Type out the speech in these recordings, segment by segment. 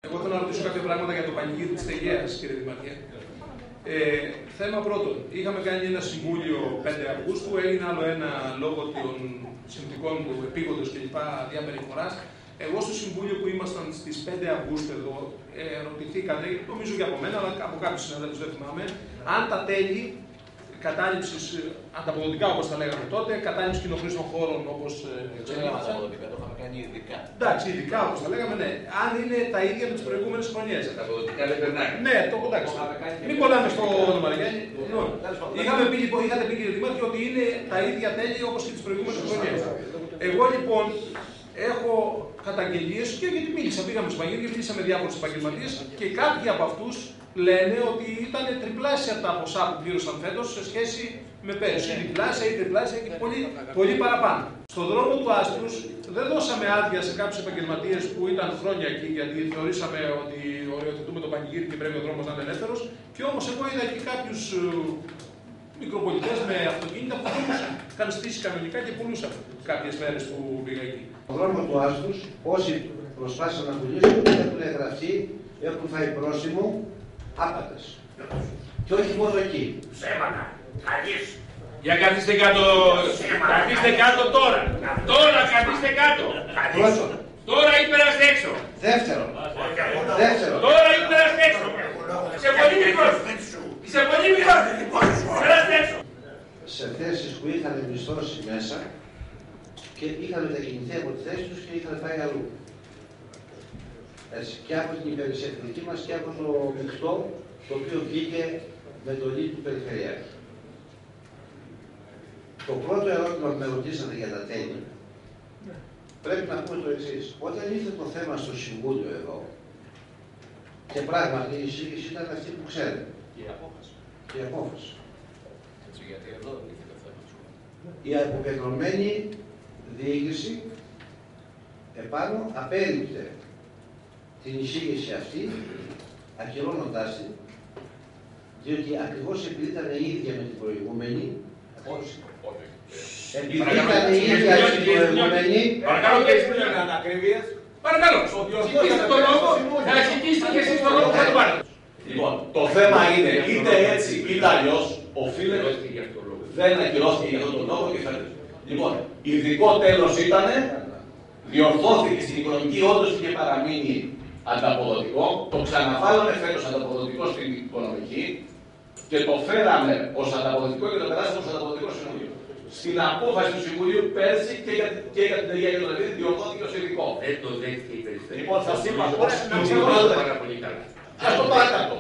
Εγώ θέλω να ρωτήσω κάποια πράγματα για το πανηγύρι της Αιγαίας, κύριε Δημαρχέ. Θέμα πρώτον, είχαμε κάνει ένα συμβούλιο 5 Αυγούστου, έγινε άλλο ένα λόγω των συνθηκών του επίγοντος κλπ. Διαπεριφοράς. Εγώ στο συμβούλιο που ήμασταν στις 5 Αυγούστου εδώ, ρωτηθήκατε, νομίζω και από μένα, αλλά από κάποιους συναδέλφους δεν θυμάμαι, αν τα τέλη κατάληψης ανταποδοτικά, όπως τα λέγαμε τότε, κατάληψη κοινοχρήστων χώρων όπως εξελίχθηκαν. Ανταποδοτικά, το είχαμε κάνει ειδικά. Εντάξει, ειδικά όπως τα λέγαμε, ναι. Αν είναι τα ίδια με τις προηγούμενες χρονιές. Ανταποδοτικά δεν περνάει. Ναι, το εντάξει. Μην κολλάμε στο Μαριάννη. Είχατε πει, κύριε Δημάρχη, ότι είναι τα ίδια τέλη όπως και τις προηγούμενες χρονιές. Εγώ λοιπόν έχω καταγγελίες και γιατί πήγαμε στο Πανηγύρι, μίλησα με διάφορους επαγγελματίες και κάποιοι από αυτούς λένε ότι ήταν τριπλάσια τα ποσά που πλήρωσαν φέτος σε σχέση με πέρυσι. Διπλάσια ή τριπλάσια και πολύ παραπάνω. Στον δρόμο του Άσπρους δεν δώσαμε άδεια σε κάποιους επαγγελματίες που ήταν χρόνια εκεί, γιατί θεωρήσαμε ότι οριοθετούμε το Πανηγύρι και πρέπει ο δρόμος να είναι ελεύθερος. Και όμως εγώ είδα και κάποιους μικροπολιτές με αυτοκίνητα που όμως είχαν στήσει κανονικά και πουλούσαν κάποιες μέρες που πήγα εκεί. Στον δρόμο του Άσπρους, όσοι προσπάθησαν να πουλήσουν, έχουν γραφτεί, έχουν φάει πρόσημο άπατες. Και όχι μόνο εκεί. Ψέματα. Καλής. Για καθίστε κάτω. Καθίστε κάτω τώρα. Τώρα καθίστε κάτω. Πρώτον. Τώρα ή περάστε έξω. Δεύτερον. Τώρα ή περάστε έξω. Είσαι πολύ μικρός. Είσαι πολύ μικρός. Περάστε έξω. Σε θέσεις που είχαν μισθώσει μέσα και είχαν μετακινηθεί από τη θέση τους και είχαν πάει αλλού. Έτσι, και από την υπηρεσιακή μας και από το μεικτό, το οποίο βγήκε με το λύκειο του Περιφερειάρχη. Το πρώτο ερώτημα που με ρωτήσατε για τα τέλη, πρέπει να πούμε το εξής. Όταν ήρθε το θέμα στο Συμβούλιο εδώ, και πράγματι η εισήγηση ήταν αυτή που ξέρετε. Η απόφαση. Έτσι, γιατί εδώ ήρθε το θέμα. Η αποκεντρωμένη διοίκηση επάνω απέριπτε την εισήγηση αυτή, ακυρώνοντάς την, διότι ακριβώς επειδή ήταν η ίδια με την προηγούμενη, επειδή ήταν η ίδια με την προηγούμενη, παρακαλώ και εσείς να ανακρίβειες. Παρακαλώ, ζητήστε τον λόγο, θα ζητήσετε και εσείς τον λόγο, θα το πάρετε. Λοιπόν, το θέμα είναι είτε έτσι είτε αλλιώς, οφείλεται, δεν ακυρώθηκε για αυτόν τον λόγο και φαίνεται. Λοιπόν, ειδικό τέλος ήταν, διορθώθηκε στην οικονομική, όντως είχε παραμείνει ανταποδοτικό, το ξαναβάλαμε φέτος ανταποδοτικό στην οικονομική και το φέραμε ως ανταποδοτικό και το περάσαμε ως ανταποδοτικό στο Συμβούλιο. Στην απόφαση του Συμβουλίου πέρσι και για την Αιγαία και τον Λεβίδη διορθώθηκε ως ειδικό. Δεν το δέχτηκε η Περιφέρεια. Λοιπόν, σας είπα πώς πάρα πολύ καλά. Ας το παρακάτω.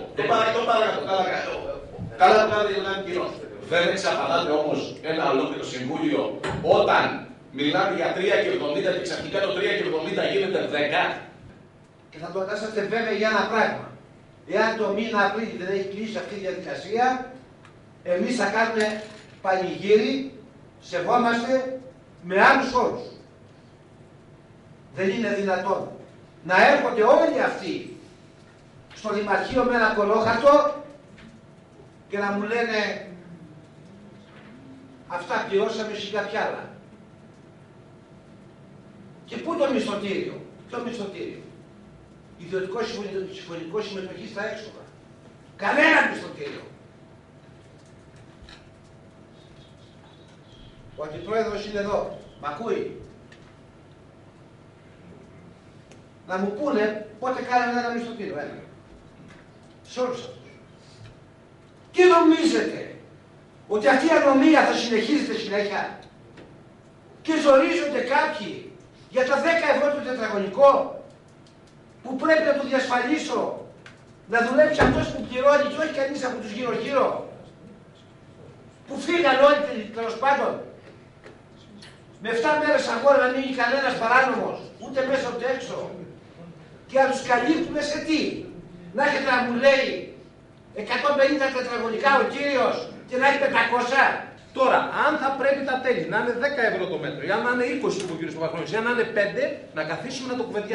Καλά το κάνετε για να είναι κοινό. Δεν εξαπατάτε όμως ένα ολόκληρο Συμβούλιο όταν μιλάμε για 3,70 και ξαφνικά το 3,70 γίνεται 10. και θα το κατάσταστε βέβαια για ένα πράγμα. Εάν το μήνα Απρίλη δεν έχει κλείσει αυτή η διαδικασία, εμείς θα κάνουμε πανηγύρι, σεβόμαστε με άλλους όρους. Δεν είναι δυνατόν να έρχονται όλοι αυτοί στο Δημαρχείο με ένα κολόχαρτο και να μου λένε αυτά πληρώσαμε σε κάποια άλλα. Και πού το μισθωτήριο, ποιο μισθωτήριο? Ιδιωτικό συμφωνικό συμμετοχή στα έξοδα. Κανένα μισθωτήριο. Ο αντιπρόεδρος είναι εδώ. Μ' ακούει. Να μου πούνε πότε κάνανε ένα μισθωτήριο. Ένα. Σε όλους αυτούς. Και νομίζετε ότι αυτή η ανομία θα συνεχίζεται συνέχεια? Και ζορίζονται κάποιοι για τα 10 ευρώ το τετραγωνικό που πρέπει να του διασφαλίσω να δουλέψει αυτός που πληρώνει και όχι κανείς από τους γύρω-γύρω που φύγαν όλοι τέλος πάντων με 7 μέρες αγώνα να μην είναι κανένας παράνομος ούτε μέσα ούτε έξω και να τους καλύπτουμε σε τι? Να έχετε να μου λέει 150 τετραγωνικά ο κύριος και να έχει 500. Τώρα, αν θα πρέπει τα τέλη να είναι 10 ευρώ το μέτρο, ή αν να είναι 20 που ο κ. Παπαχρόνης, ή αν να είναι 5, να καθίσουμε να το κουβεντιάσουμε.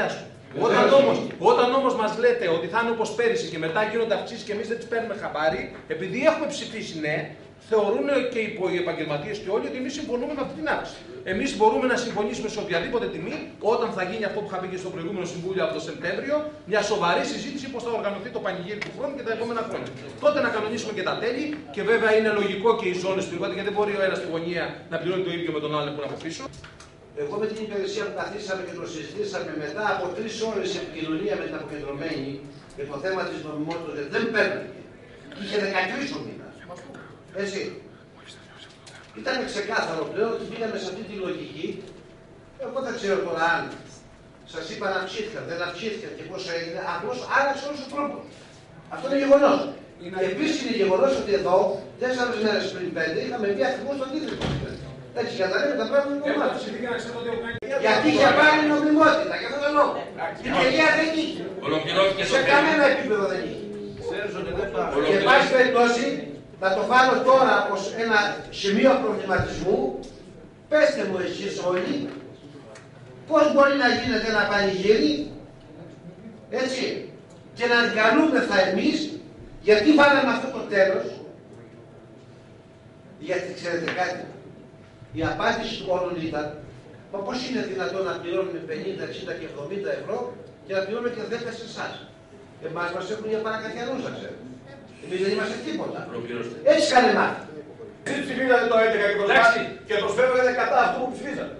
Όταν όμως μας λέτε ότι θα είναι όπως πέρυσι και μετά γίνονται αυξήσεις και εμείς δεν τις παίρνουμε χαμπάρι, επειδή έχουμε ψηφίσει ναι, θεωρούν και οι επαγγελματίες και όλοι ότι εμείς συμφωνούμε με αυτή την άποψη. Εμείς μπορούμε να συμφωνήσουμε σε οποιαδήποτε τιμή όταν θα γίνει αυτό που είχα πει και στο προηγούμενο Συμβούλιο από το Σεπτέμβριο, μια σοβαρή συζήτηση πώς θα οργανωθεί το πανηγύρι του χρόνου και τα επόμενα χρόνια. Τότε να κανονίσουμε και τα τέλη και βέβαια είναι λογικό και οι ζώνες του γιατί δεν μπορεί ο ένας στη γωνία να πληρώνει το ίδιο με τον άλλο που είναι από πίσω. Εγώ με την υπηρεσία που καθίσαμε και το συζητήσαμε μετά από 3 ώρες επικοινωνία με την αποκεντρωμένη για το θέμα της νομιμότητας, γιατί δεν παίρνει. Είχε 13 ο μήνας. Έτσι. Ήταν ξεκάθαρο πλέον ότι πήγαμε σε αυτή τη λογική. Εγώ δεν ξέρω τώρα αν σας είπα να αυξήθηκαν, δεν αυξήθηκαν και πώς έγινε. Απλώς άλλαξε όλος ο τρόπος. Αυτό είναι γεγονός. Επίσης είναι γεγονός ότι εδώ 4 μέρες πριν 5 είχαμε πει ακριβώς το αντίθετο. Έτσι, για να λέμε τα πράγματα είναι κομμάτι. Γιατί είχε πάρει νομιμότητα, για αυτόν τον λόγο. Η τελεία δεν είχε. Σε κανένα επίπεδο δεν είχε. Και εν πάση περιπτώσει, να το βάλω τώρα ως ένα σημείο προβληματισμού, πέστε μου εσείς όλοι, πώς μπορεί να γίνεται ένα πανηγύρι, έτσι, και να καλούμεθα εμείς, γιατί βάλαμε αυτό το τέλος, γιατί ξέρετε κάτι. Η απάντηση του όλων ήταν, μα πώς είναι δυνατόν να πληρώνουμε 50, 60 και 70 ευρώ και να πληρώνουμε και 10 σε εσάς. Εμάς μας έχουν για παρακαθιανούς, να ξέρετε. Εμείς δεν είμαστε τίποτα. Έτσι κάνε μάθη. Εσείς ψηφίζατε το 11 και το σφαίρετε κατά αυτού που ψηφίζατε.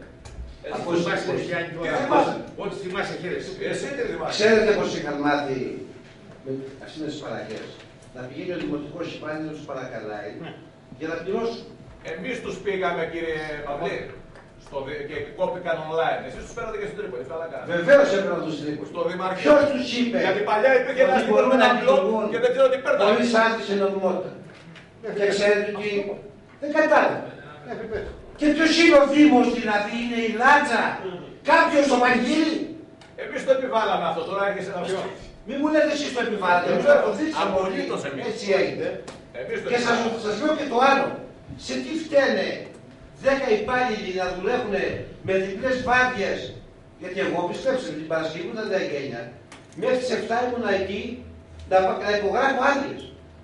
Ό,τι θυμάσαι χαίρεσαι. Εσύ τι θυμάσαι. Ξέρετε πως είχαν μάθει με αυτές τις παρακές. Να πηγαίνει ο δημοτικός υπάλληλος να τους παρακαλάει για να πληρώσουν. Εμείς τους πήγαμε, κύριε Παυλή, και κόπηκαν online. Εσείς τους φέρατε και στην Τρίπολη. Βεβαίως έπαιρναν τους Τρίπολη. Στο Δημαρχείο. Ποιος τους είπε. Γιατί παλιά υπήρχε ένα μπορούμε να πληρώνουν και δεν ξέρω τι παίρναμε. χωρίς άσκηση νομιμότητα. Και ξέρετε ότι δεν κατάλαβε. Και ποιος είναι ο Δήμος δηλαδή, είναι η Λάτσα. Κάποιος το πανηγύρι. Εμείς το επιβάλαμε αυτό, τώρα έρχεσαι να βιώνεις. Μην μου λέτε εσείς το επιβάλλετε. Απολύτως εμείς. Έτσι έγινε. Και σας λέω και το άλλο. Σε τι φταίνε 10 υπάλληλοι να δουλεύουν με διπλές βάρδιες, γιατί εγώ πιστέψτε την Παρασκευή ήταν 19, μέχρι τις 7 ήμουν εκεί να υπογράφω άδειες.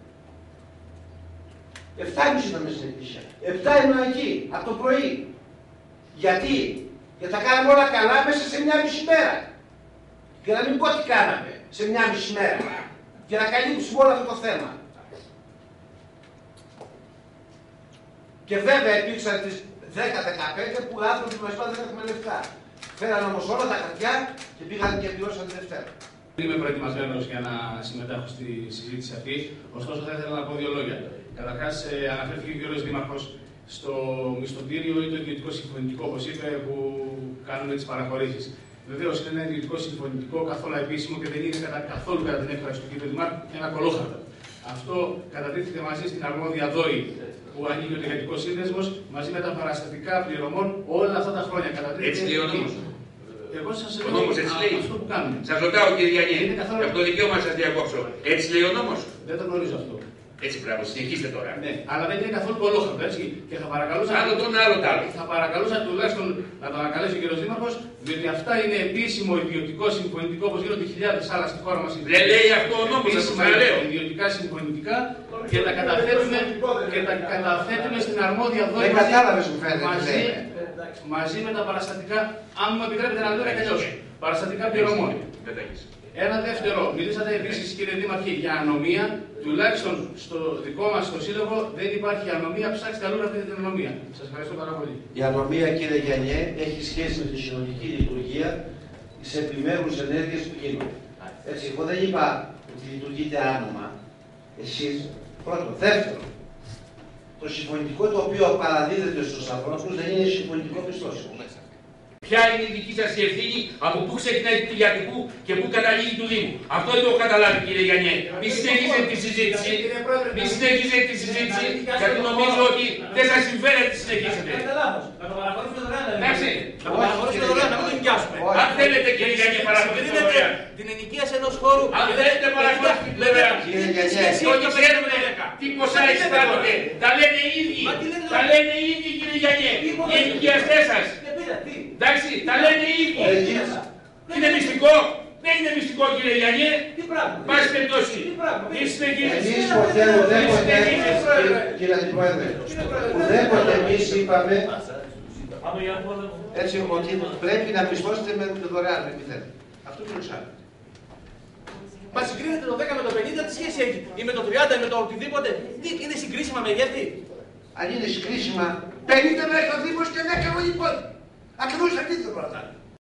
7,5 ήταν στην εκκλησία. 7 ήμουν εκεί, από το πρωί. Γιατί? Γιατί τα κάναμε όλα καλά μέσα σε 1,5 μέρα. Για να μην πω τι κάναμε σε 1,5 μέρα. Για να καλύψουμε όλο αυτό το θέμα. Και βέβαια υπήρξαν τις 10-15 που οι άνθρωποι μας είπαν δεν έχουμε λεφτά. Φέραν όμως όλα τα χαρτιά και πήγαν και πληρώσαν τη Δευτέρα. Είμαι προετοιμασμένος για να συμμετέχω στη συζήτηση αυτή, ωστόσο θα ήθελα να πω 2 λόγια. Καταρχάς, αναφέρθηκε ο κ. Δήμαρχος στο μισθωτήριο ή το ιδιωτικό συμφωνητικό, όπως είπε, που κάνουμε τις παραχωρήσεις. Βεβαίως είναι ένα ιδιωτικό συμφωνητικό καθόλου επίσημο και δεν είναι καθόλου κατά την έκφραση του κ. Δημάρχου ένα κολόχαρτο. Αυτό κατατίθεται μαζί στην αρμόδια ΔΟΗ που ανοίγει ο Εργατικός Σύνδεσμος μαζί με τα παραστατικά πληρωμών όλα αυτά τα χρόνια. Έτσι λέει ο νόμος. Εγώ σας Ο νόμος έτσι λέει. αυτό που κάνουμε. Σας ρωτάω κύριε Γιάννη, από το δικαίωμα σας διακόψω. Έτσι λέει ο νόμος. Δεν το γνωρίζω αυτό. Έτσι μπράβο, συνεχίστε τώρα. Ναι, αλλά δεν είναι καθόλου κολόχαρτο, έτσι. Και θα παρακαλούσα. Άλλο το ένα, άλλο το άλλο. Θα παρακαλούσα τουλάχιστον να το ανακαλέσει ο κ. Δήμαρχος, διότι αυτά είναι επίσημο ιδιωτικό συμφωνητικό όπως γίνονται χιλιάδες άλλα στη χώρα μας. Δεν λέει αυτό ο νόμος, σας το λέω. Ιδιωτικά συμφωνητικά και τα καταθέτουμε στην αρμόδια ΔΟΗ. Δεν κατάλαβες μου φαίνεται. Μαζί με τα παραστατικά, αν μου επιτρέπετε να λέω και αλλιώς, παραστατικά πληρωμών. Ένα δεύτερο, μιλήσατε επίσης κύριε Δήμαρχε για ανομία, τουλάχιστον στο δικό μας το σύλλογο δεν υπάρχει ανομία, ψάξτε αλλού να πείτε την ανομία. Σας ευχαριστώ πάρα πολύ. Η ανομία κύριε Γιάννη έχει σχέση με τη συνολική λειτουργία της επιμέρους ενέργειας που γίνονται. Έτσι, εγώ δεν είπα ότι λειτουργείτε άνομα, εσείς, πρώτο. Δεύτερο, το συμφωνητικό το οποίο παραδίδεται στους ανθρώπους δεν είναι συμφωνητικό πιστώσιο. Ποια είναι η δική σας ευθύνη, από πού ξεκινάει του Ιατρικού και πού καταλήγει του Δήμου. Αυτό δεν το έχω καταλάβει κύριε Γιάννη. Μη συνεχίζετε τη συζήτηση. Μη συνεχίζετε τη συζήτηση, γιατί νομίζω ότι δεν σας συμφέρει να τη συνεχίσετε. Να το παραχωρήσουμε δωρεάν. Εντάξει. Να το παραχωρήσουμε δωρεάν, να μην τον νοικιάσουμε. Αν θέλετε κύριε Γιάννη παραχωρήσουμε δωρεάν. Την ενοικίαση ενός χώρου. Αν θέλετε παραχωρήσουμε δωρεάν. Το ξέρουμε τι ποσά εισπράττονται. Τα λένε οι ίδιοι. Τα λένε οι ίδιοι κύριε Γιάννη. Οι ενοικιαστές σας. Εντάξει, τα λένε οι ίδιοι. Είναι μυστικό. είναι μυστικό, κύριε Γιάννη. Τι πράγμα. Πάση περιπτώσει. Εμείς Συνεχίζεις. ποτέ ουδέποτε, κύριε Αντιπρόεδρε, ουδέποτε εμείς είπαμε έτσι ότι πρέπει να μισθώσετε με δωρεάν, με μηδέν. Αυτό είναι εξάρτητο. Μα συγκρίνεται το 10 με το 50, τι σχέση έχει, ή με το 30 ή με το οτιδήποτε. Τι είναι συγκρίσιμα μεγέθη. Αν είναι συγκρίσιμα, 50 μέχρι ο Δήμος και 10 ο υπόλοιπο. Ακριβώς αντίθετα.